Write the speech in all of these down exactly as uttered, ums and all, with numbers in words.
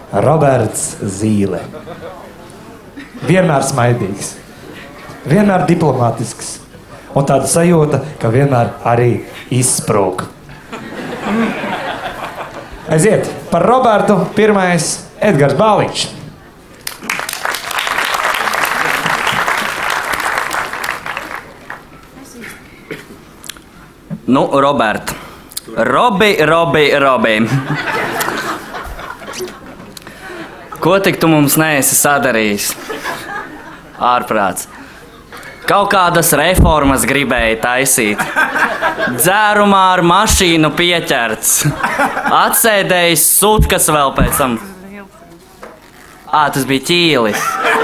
Roberts Zīle. Vienmēr smaidīgs, vienmēr diplomātisks, un tāda sajūta, ka vienmēr arī izsprūk. Aiziet, par Robertu pirmais Edgars Bāliņš. Nu, Robert. Robi, Robi, Robi. Ko tik tu mums neesi sadarījis? Ārprāts. Kaut kādas reformas gribēja taisīt. Dzērumā ar mašīnu pieķerts. Atsēdējis sutkas vēl pēc tam. Ā, tas bija ķīlis.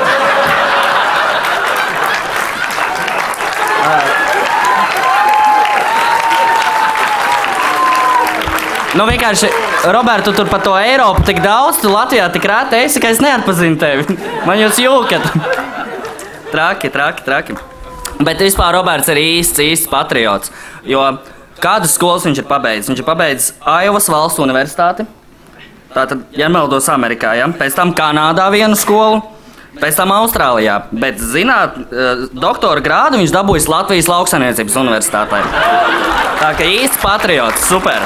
Nu vienkārši, Robertu, tur par to Eiropu tik daudz, tu Latvijā tik rēti esi, ka es neatpazinu tevi. Man jūs jūkat. Traki, traki, traki. Bet vispār Roberts ir īsts, īsts patriots, jo kādas skolas viņš ir pabeidzis? Viņš ir pabeidzis Aiovas valsts universitāti, tātad, ja nemaldos, Amerikā, ja? Pēc tam Kanādā vienu skolu, pēc tam Austrālijā, bet, zināt, doktora grādu viņš dabūjis Latvijas lauksaimniecības universitātē. Tā ka īsts patriots, super.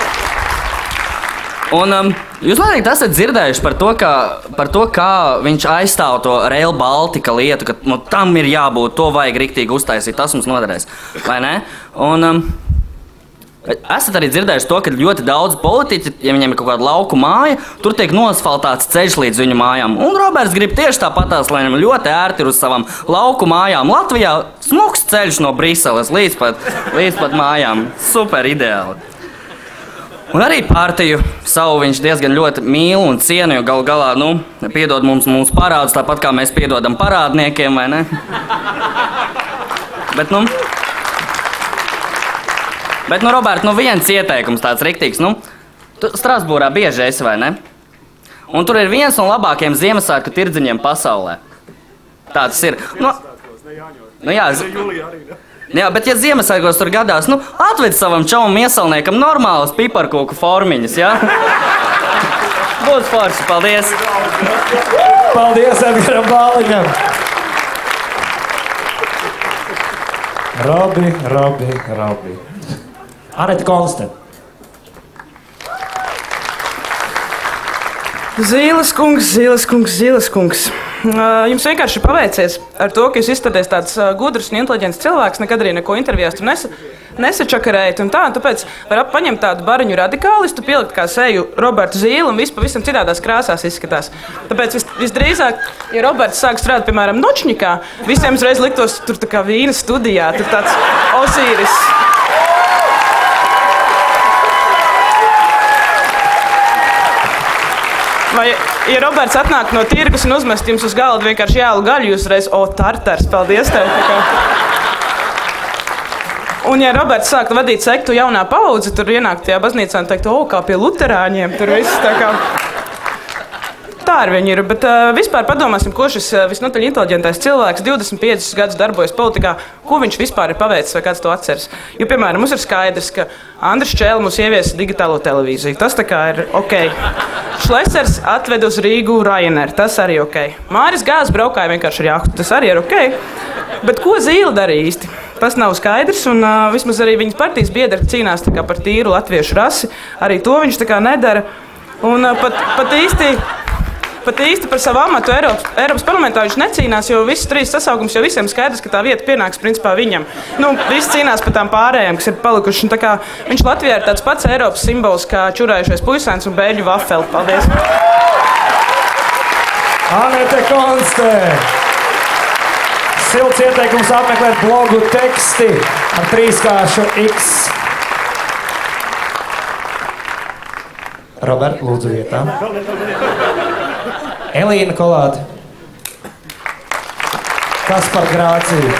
Un um, jūs noteikti esat dzirdējuši par to, ka, par to, kā viņš aizstāv to Rail Baltica lietu, ka nu, tam ir jābūt, to vajag riktīgi uztaisīt, tas mums noderēs, vai ne? Un um, esat arī dzirdējuši to, ka ļoti daudz politiķi, ja viņiem ir kaut kāda lauku māja, tur tiek nosfaltāts ceļš līdz viņu mājām. Un Roberts grib tieši tāpatās, lai viņam ļoti ērti ir uz savām lauku mājām. Latvijā smuks ceļš no Briseles līdz pat, līdz pat mājām. Super ideāli. Un arī partiju savu viņš diezgan ļoti mīl un cienu, jo galu galā, nu, piedod mums mūsu parādus, tāpat kā mēs piedodam parādniekiem, vai ne? Bet, nu... Bet, nu, Robert, nu, viens ieteikums tāds riktīgs, nu, tu Strasbūrā bieži esi, vai ne? Un tur ir viens no labākajiem Ziemassvētku tirdziņiem pasaulē. Tāds ir. Nu, nu jā, jā, bet ja Ziemassvētkos tur gadās, nu, atved savam čaumam iesalniekam normālas piparkūku formiņas, jā? Būs forši, paldies! Paldies Edgaram Bāliņam! Robi, Robi, Robi. Aneta Konste. Zīles kungs, Zīles kungs, Zīles kungs. Jums vienkārši ir paveicies ar to, ka jūs izstāties tāds gudrs un inteliģents cilvēks, nekad arī neko intervijās tur nesa, nesačakarējat un tā, un tāpēc var paņemt tādu bariņu radikālistu, pielikt kā seju Robertu Zīli un viss pavisam citādās krāsās izskatās. Tāpēc vis, visdrīzāk, ja Roberts sāk strādāt, piemēram, Nočņikā, visiem uzreiz liktos tur tā kā vīna studijā, tur tāds Osīris. Vai, ja Roberts atnāk no tirgus un uzmest jums uz galdu vienkārši jālu gaļu, jūs reiz, o, tartars, paldies tev. Un ja Roberts sāktu vadīt sektu jaunā paudze, tur ienākt tajā baznīcā un teikt, o, kā pie luterāņiem, tur viss tā kā... Tā ar viņu ir, bet uh, vispār padomāsim, ko šis uh, visnotaļ inteliģentais cilvēks divdesmit piecus gadus darbojas politikā, ko viņš vispār ir paveicis vai kāds to atceras. Jo, piemēram, mums ir skaidrs, ka Andris Čēle mums ieviesa digitālo televīziju. Tas tā kā ir ok. Šlesers atved uz Rīgu Ryanair. Tas arī ok. Māris Gāzs braukāja vienkārši ar jahtu. Tas arī ir ok. Bet ko Zīle darīja īsti? Tas nav skaidrs, un uh, vismaz arī viņas partijas biedri cīnās tā kā par tīru latviešu rasi. Arī to viņš tā kā nedara. Un uh, pat, pat īsti... Pat īsti par savu amatu Eiropas, Eiropas parlamentā viņš necīnās, jo visus trīs sasaukums jau visiem skaidrs, ka tā vieta pienāks principā viņam. Nu, visi cīnās par tām pārējām, kas ir palikuši. Un tā kā viņš Latvijā ir tāds pats Eiropas simbols kā čurājušais puisēns un bēļu vafeli. Paldies! Aneta Konste! Silts ieteikums apmeklēt blogu teksti ar trīskāršu X. Robert, lūdzu vietā. Elīna Kolāte. Kas par Grāciju?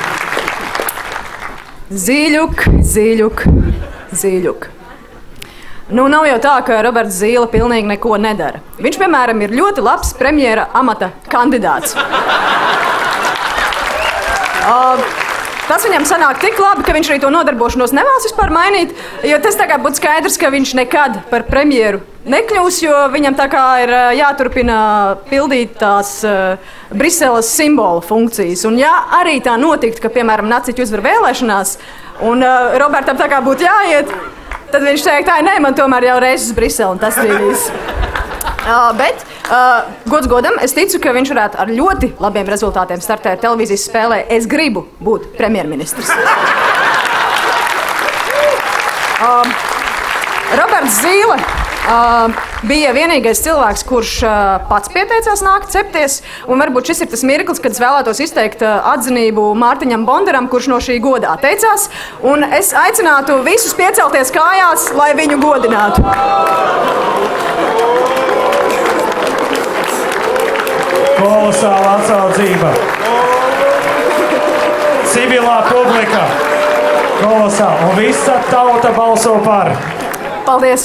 Zīļuk, zīļuk, zīļuk. Nu, nav jau tā, ka Roberts Zīle pilnīgi neko nedara. Viņš, piemēram, ir ļoti labs premjera amata kandidāts. Uh, tas viņam sanāk tik labi, ka viņš arī to nodarbošanos nevēlas vispār mainīt, jo tas tā kā būtu skaidrs, ka viņš nekad par premjeru nekļūs, jo viņam tā kā ir jāturpina pildīt tās uh, Briseles simbolu funkcijas. Un ja arī tā notiktu, ka, piemēram, naciķi uzvar vēlēšanās, un uh, Robertam tā kā būtu jāiet, tad viņš teikt, nē, man tomēr jau reiz uz Briseli, un tas bija viss. Uh, bet, uh, gods godam, es ticu, ka viņš varētu ar ļoti labiem rezultātiem startēt televīzijas spēlē Es gribu būt premjerministrs. Uh, Roberts Zīle uh, bija vienīgais cilvēks, kurš uh, pats pieteicās nākt cepties, un varbūt šis ir tas mirklis, kad es vēlētos izteikt uh, atzinību Mārtiņam Bondaram, kurš no šī godā teicās, un es aicinātu visus piecelties kājās, lai viņu godinātu. Kolosāla atsaucība. Civilā publika. Kolosāla. Un visa tauta balso par. Paldies.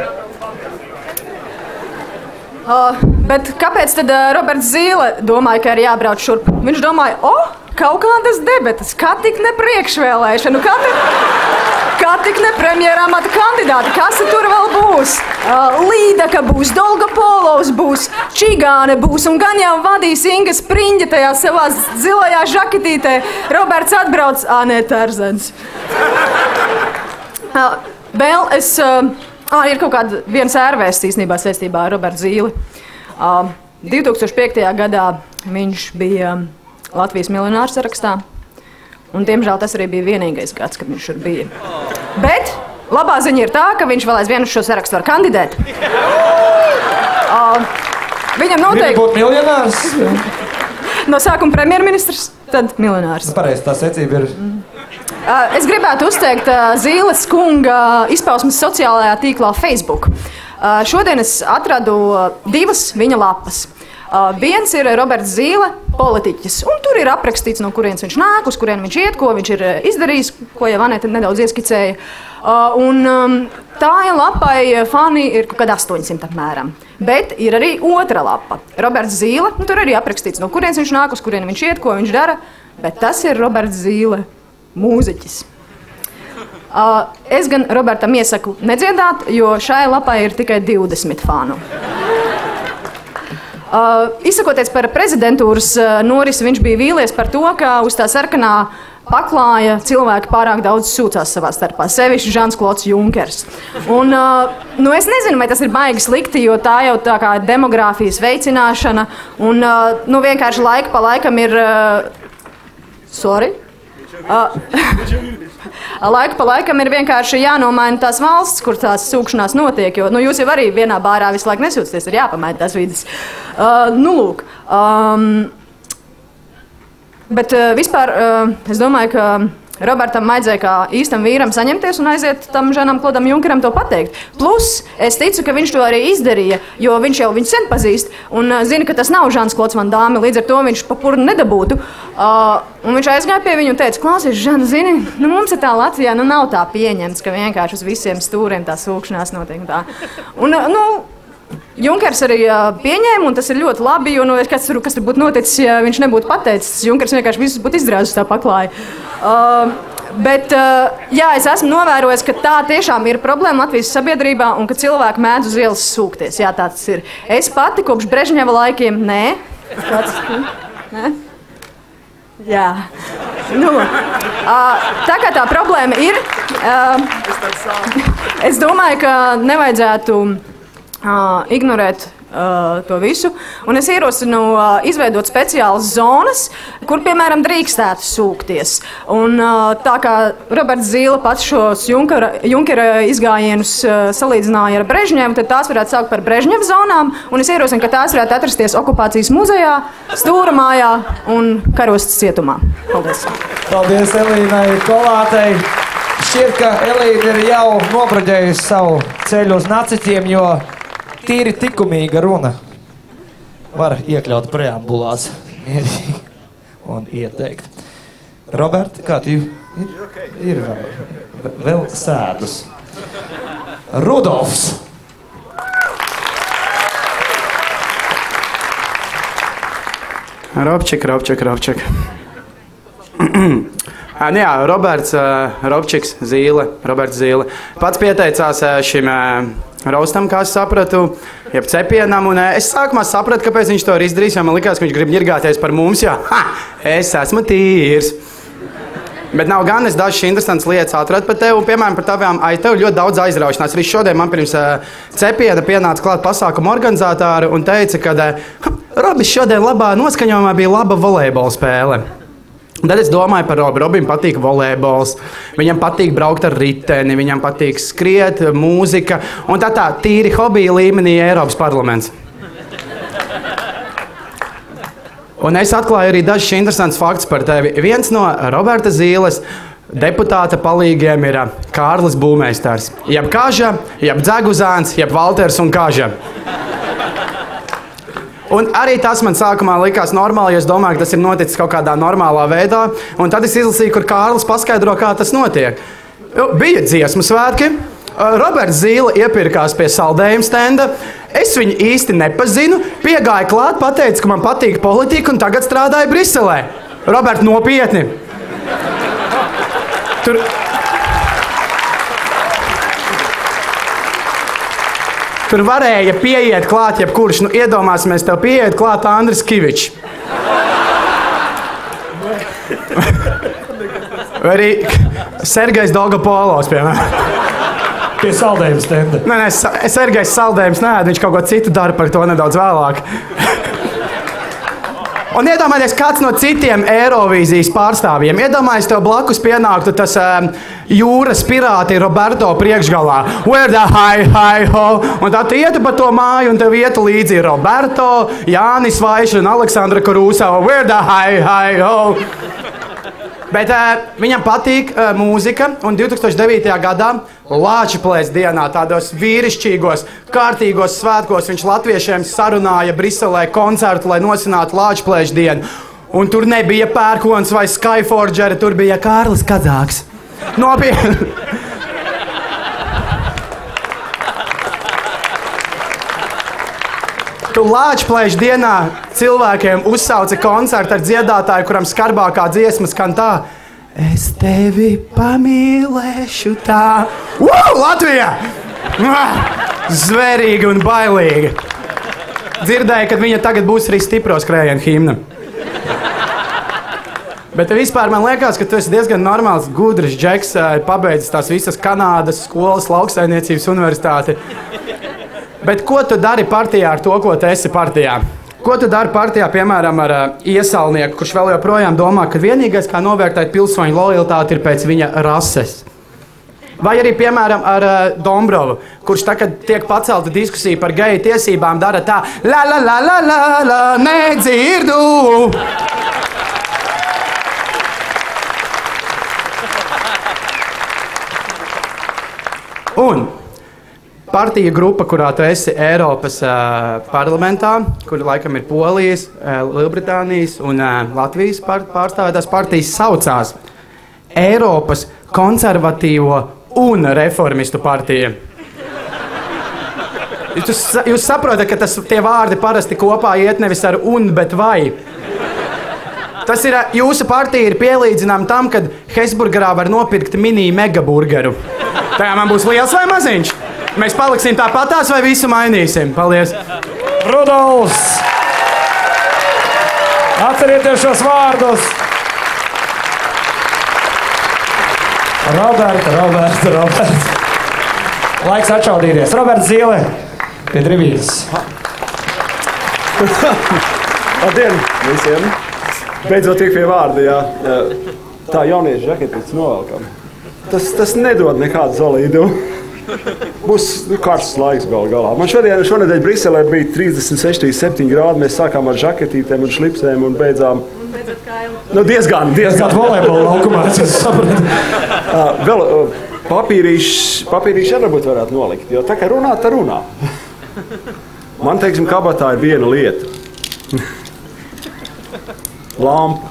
Uh, bet kāpēc tad uh, Roberts Zīle domāja, ka ir jābrauc šurp? Viņš domāja, o, kaut kādas debetas, kā tik ne priekšvēlēšanu, kā tik, kā tik ne premjerāmata kandidāti, kas tur vēl būs? Uh, Līdaka būs, Dolgopolovs būs, Čigāne būs, un gan jau vadīs Inga Spriņģa tajā savā zilajā žaketītē. Roberts atbrauc, ā, nē, Tarzans. Uh, vēl es... Uh, Ah, ir kaut kāda viena sērvēsts īstenībā saistībā ar Robertu Zīli. Uh, divi tūkstoši piektajā gadā viņš bija Latvijas miljonāru sarakstā, un diemžēl tas arī bija vienīgais gads, kad viņš tur bija. Bet labā ziņa ir tā, ka viņš vēl aizvien uz šo sarakstu var kandidēt. Uh, viņam noteikti... Gribu būt miljonārs? No sākuma premjerministrs, tad miljonārs. Pareizi, tā secība ir... Uh, es gribētu uzteikt uh, Zīles kunga izpausmes sociālajā tīklā Facebook. Uh, šodien es atradu uh, divas viņa lapas. Uh, viens ir Roberts Zīle, politiķis, un tur ir aprakstīts, no kurienes viņš nāk, uz kurien viņš iet, ko viņš ir izdarījis, ko jau Anete nedaudz ieskicēja. Uh, un um, tā lapai fani ir kaut kad astoņsimt apmēram. Bet ir arī otra lapa. Roberts Zīle, un tur arī aprakstīts, no kurienes viņš nāk, uz kurien viņš iet, ko viņš dara, bet tas ir Roberts Zīle. Mūziķis. Uh, es gan Robertam iesaku nedziedāt, jo šai lapai ir tikai divdesmit fanu. Uh, izsakoties par prezidentūras uh, norisi, viņš bija vīlies par to, ka uz tā sarkanā paklāja cilvēki pārāk daudz sūcās savā starpā, sevišķi Žans-Klods Junkers. Un, uh, nu es nezinu, vai tas ir baigi slikti, jo tā jau tā kā demogrāfijas veicināšana, un uh, nu vienkārši laika pa laikam ir... Uh, sorry? Uh, laika pa laikam ir vienkārši jānomaina tās valsts, kur tās sūkšanās notiek, jo nu, jūs jau arī vienā bārā visu laiku nesūcaties, ir jāpamaina tās vidas. Uh, nu, lūk. Um, bet uh, vispār uh, es domāju, ka Robertam vajadzēja kā īstam vīram saņemties un aiziet tam Žanam Klodam Junkeram to pateikt. Plus, es ticu, ka viņš to arī izdarīja, jo viņš jau viņu sen pazīst un uh, zina, ka tas nav Žans Klods Van Dāme, līdz ar to viņš pa purnu nedabūtu. Uh, un viņš aizgāja pie viņu un teica, klausies, Žana, zini, nu mums ir tā Latvijā, nu nav tā pieņemts, ka vienkārši uz visiem stūriem tā sūkšanās notiek tā. Un, uh, nu, Junkers arī uh, pieņēma, un tas ir ļoti labi, jo nu, kas, tur, kas tur būtu noticis, ja viņš nebūtu pateicis. Junkers vienkārši visus būtu izrāzis tā paklāja. Uh, bet uh, jā, es esmu novērojis, ka tā tiešām ir problēma Latvijas sabiedrībā, un ka cilvēki mēdz uz ielas sūkties. Jā, tā tas ir. Es pati kopš Brežņeva laikiem, nē. Kāds, nē? Jā. Nu, uh, tā kā tā problēma ir, uh, es domāju, ka nevajadzētu Uh, ignorēt uh, to visu. Un es ierosinu uh, izveidot speciālas zonas, kur, piemēram, drīkstētu sūkties. Un uh, tā kā Roberts Zīle pats šos Junkera, Junkera izgājienus uh, salīdzināja ar Brežņevu, tad tās varētu saukt par Brežņeva zonām. Un es ierosinu, ka tās varētu atrasties okupācijas muzejā, Stūra mājā un Karostas cietumā. Paldies! Paldies Elīnai Kolātei! Šķiet, ka Elīna ir jau nobraģējusi savu ceļu uz naciķiem, jo tīri likumīga runa var iekļaut preambulās un ieteikt. Roberta, kā tu ir? Ir vēl, vēl sēdus. Rudolfs. Robček, Robček, Robček. Nu jā, Roberts uh, Robčiks Zīle, Roberts Zīle. Pats pieteicās uh, šim uh, raustam, kā es sapratu, jeb cepienam, un uh, es sākumā sapratu, kāpēc viņš to ir izdarījis, jo man likās, ka viņš grib ņirgāties par mums, jo, ha, es esmu tīrs. Bet nav gan, es dažas interesantas lietas atradu par tevi, un, piemēram, par tavām, ai, tev ļoti daudz aizraušanās. Arī šodien man pirms uh, cepiena pienāca klāt pasākuma organizatāri un teica, ka uh, Robis šodien labā noskaņojumā bija laba volejbola spēle. Tad es domāju par Robu. Robim patīk volejbols, viņam patīk braukt ar riteni, viņam patīk skriet, mūzika, un tā tā tīri hobija līmenī Eiropas parlaments. Un es atklāju arī dažus interesantus faktus par tevi. Viens no Roberta Zīles deputāta palīgiem ir Kārlis Būmeistars. Jeb Kaža, jeb Dzeguzāns, jeb Valters un Kaža. Un arī tas man sākumā likās normāli, jo es domāju, ka tas ir noticis kaut kādā normālā veidā. Un tad es izlasīju, kur Kārlis paskaidro, kā tas notiek. Bija dziesmu svētki. Roberts Zīle iepirkās pie saldējuma stenda. Es viņu īsti nepazinu. Piegāju klāt, pateicu, ka man patīk politika un tagad strādāju Briselē. Robert, nopietni. Tur... Tur varēja pieiet klāt jebkurš. Nu, iedomāsimies, tev pieiet klāt Andris Kivičs. Vai arī Sergejs Dolgopolovs, piemēram. Pie saldējuma stenda. Nē, nē, Sergejs saldējums nē, viņš kaut ko citu dara par to nedaudz vēlāk. Un iedomājieties, kāds no citiem Eirovīzijas pārstāvjiem. Iedomājieties, tev blakus pienāktu tas um, jūras pirāti Roberto priekšgalā. Where the hi, hi, ho? Un tad tu ietu pa to māju un tev ietu līdzi Roberto, Jānis Vaiša un Aleksandra Korūsava. Where the hi, hi, ho? Bet uh, viņam patīk uh, mūzika, un divtūkstoš devītajā gadā Lāčplēs dienā, tādos vīrišķīgos, kārtīgos svētkos viņš latviešiem sarunāja Briselē koncertu, lai nosinātu Lāčplēš dienu. Un tur nebija Pērkons vai Skyforgeri, tur bija Kārlis Kadzāks. Nopietni! Tu Lāčplēš dienā cilvēkiem uzsauci koncertu ar dziedātāju, kuram skarbākā dziesma skan tā: es tevi pamīlēšu tā. Wow, Latvijā! Zverīgi un bailīgi. Dzirdēju, ka viņa tagad būs arī stipro skrējienu himna. Bet vispār man liekas, ka tu esi diezgan normāls, gudrs džeks, pabeidzis tās visas Kanādas skolas, lauksaimniecības universitāti. Bet ko tu dari partijā ar to, ko tu esi partijā? Ko tu dari partijā, piemēram, ar uh, iesaulnieku, kurš vēl joprojām domā, ka vienīgais, kā novērtēt pilsoņu lojalitāti, ir pēc viņa rases? Vai arī, piemēram, ar uh, Dombrovu, kurš tagad tiek pacelta diskusija par geju tiesībām, dara tā: la la la la la la, nedzirdu! Un partija grupa, kurā tu esi Eiropas uh, parlamentā, kur laikam ir Polijas, uh, Lielbritānijas un uh, Latvijas pār, pārstāvētās partijas, saucās Eiropas konservatīvo un reformistu partija. Jūs, jūs saprotat, ka tas, tie vārdi parasti kopā iet nevis ar un, bet vai. Tas ir, jūsu partija ir pielīdzinām tam, kad Hesburgerā var nopirkt mini megaburgeru. Tajā man būs liels vai maziņš? Mēs paliksim tāpatās vai visu mainīsim? Paldies! Rudolfs! Atcerieties šos vārdus! Roberta, Roberta, Roberta. Laiks atšaudīties. Roberts Zīle pie drivības. Labdien visiem! Beidzot tiek pie vārda, jā. Tā jauniešu žaketītes novelkam. Tas, tas nedod nekādu solīdu. Būs nu, karsts laiks gal galā. Man šodien, šonedēļ Briselē bija trīsdesmit seši, trīsdesmit septiņi grādi. Mēs sākām ar žaketītēm un šlipsēm un beidzām... Un beidzot kailu. Nu, diezgan, diezgan. Volejbola laukumā, es sapratu. uh, vēl uh, papīrīši, papīrīši arī varbūt varētu nolikt, jo tā kā runā, tā runā. Man, teiksim, kabatā ir viena lieta. Lampa.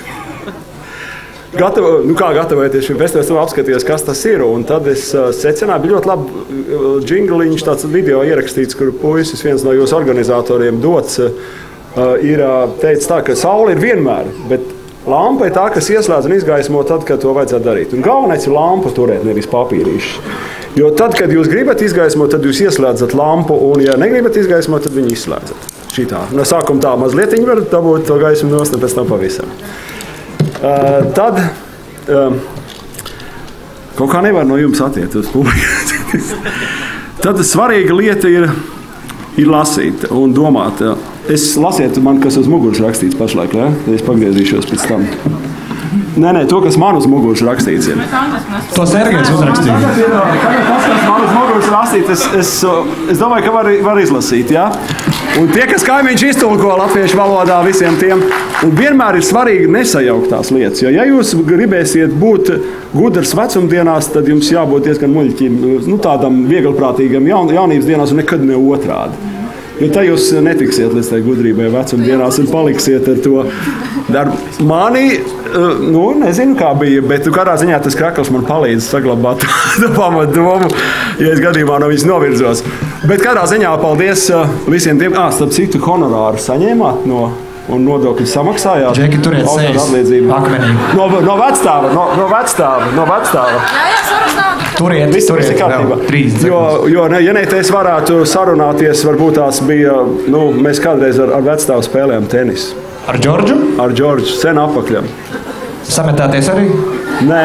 Gatavo, nu kā gatavoties šim festivālam, apskatījos, kas tas ir, un tad es uh, secināju, bija ļoti labi uh, džingliņš, tāds video ierakstīts, kur puisis, viens no jūsu organizatoriem dots, uh, ir uh, teicis tā, ka saule ir vienmēr, bet Lampa ir tā, kas ieslēdz un izgaismo tad, kad to vajadzētu darīt. Un galvenais ir lampu turēt, nevis papīrīšus. Jo tad, kad jūs gribat izgaismot, tad jūs ieslēdzat lampu, un ja negribat izgaismot, tad viņi izslēdzat. Šitā. No sākuma tā mazliet viņi var dabūt to gaismu nost, un pēc tam pavisam. Uh, tad uh, kaut kā nevar no jums attiekt uz publiku. Tad svarīga lieta ir, ir lasīt un domāt. Es lasiet man, kas uz muguras rakstīts pašlaik, ja? Es pagriezīšos pēc tam. Nē, nē, to, kas man uz muguras rakstīts ir. To Sergejs uzrakstīja. Tas, kas man uz muguras rakstīts, es, es, es domāju, ka var, var izlasīt, jā? Un tie, kas kaimiņš iztulko latviešu valodā visiem tiem, un vienmēr ir svarīgi nesajaukt tās lietas, jo ja jūs gribēsiet būt gudrs vecumdienās, tad jums jābūt diezgan muļķim, nu, tādam vieglprātīgam jaun, jaunības dienās un nekad ne otrādi. Jo tā jūs netiksiet līdz tai gudrībai vecumdienās un paliksiet ar to darbu. Mani, nu, nezinu, kā bija, bet kādā ziņā tas krakls man palīdz saglabāt to pamatu domu, ja es gadījumā no viņas novirzos. Bet kādā ziņā paldies visiem tiem, ā, starp citu honorāru saņēmāt no un nodokļu samaksājāt. Džeki, turiet sejas akmenī. No, no vecstāva, no, no vecstāva, no vecstāva. Jā, jā, sarunas nav. Turiet, Viss turiet, ir kārtībā. trīsdesmit Jo, jo ne, ja ne te es varētu sarunāties, varbūt tās bija, nu, mēs kādreiz ar, ar vecstāvu spēlējām tenisu. Ar Džordžu? Ar Džordžu, sen apakļam. Sametāties arī? Nē.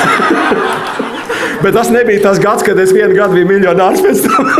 Bet tas nebija tas gads, kad es vienu gadu biju miljonārs pēc tam.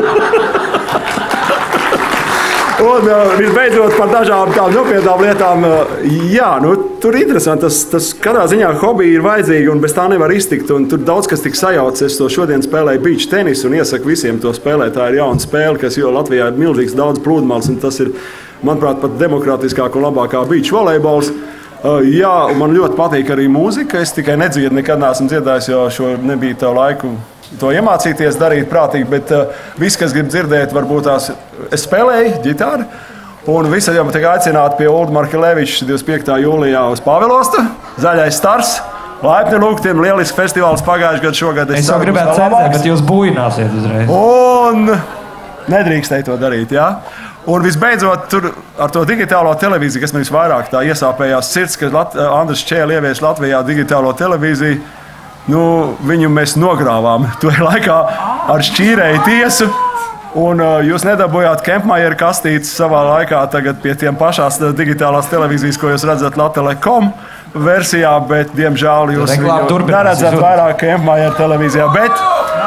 Un uh, visbeidzot par dažām tādām nopietnām lietām, uh, jā, nu, tur ir interesanti, tas, tas kādā ziņā hobija ir vajadzīga un bez tā nevar iztikt, un tur daudz kas tik sajauts. Es to šodien spēlēju beach tenisu un iesaku visiem to spēlēt. Tā ir jauna spēle, kas jo Latvijā ir milzīgs daudz plūdmales, un tas ir, manuprāt, pat demokrātiskāk un labākā beach volejbols. Uh, jā, man ļoti patīk arī mūzika, es tikai nedziedu, nekad neesmu dziedājis, jo šo nebija tev laiku to iemācīties darīt prātīgi, bet uh, viss, kas grib dzirdēt, varbūt tās es spēlēju ģitāru, un visi jau tiek aicināti pie Ulda Markeleviča divdesmit piektā jūlijā uz Pāvilostu, Zaļais stars, laipni lūgtiem, lielisks festivāls pagājušajā gadā, šogad. Es, es jau gribētu cenzēt, bet jūs buināsiet uzreiz. Un nedrīkstēja to darīt, jā. Un visbeidzot, tur ar to digitālo televīziju, kas man visvairāk tā iesāpējās sirds, ka Lat- Andris Čēle ievieš Latvijā digitālo televīziju, nu, viņu mēs nogrāvām. Tajā laikā ar šķīrēju tiesu. Un uh, jūs nedabūjāt Kempmajeru kastītes savā laikā tagad pie tiem pašās digitālās televīzijas, ko jūs redzat Latele punkt com versijā, bet, diemžēl, jūs viņu neredzat vairāk Kempmajeru televīzijā. Bet,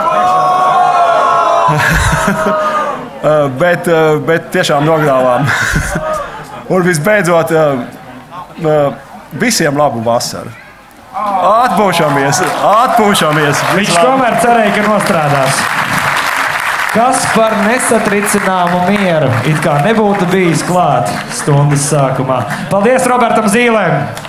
uh, bet, uh, bet tiešām nogrāvām. Un visbeidzot, uh, uh, visiem labu vasaru. Atpūšamies, atpūšamies. Viņš tomēr cerēja, ka nostrādās. Kas par nesatricināmu mieru it kā nebūtu bijis klāt stundas sākumā. Paldies Robertam Zīlēm!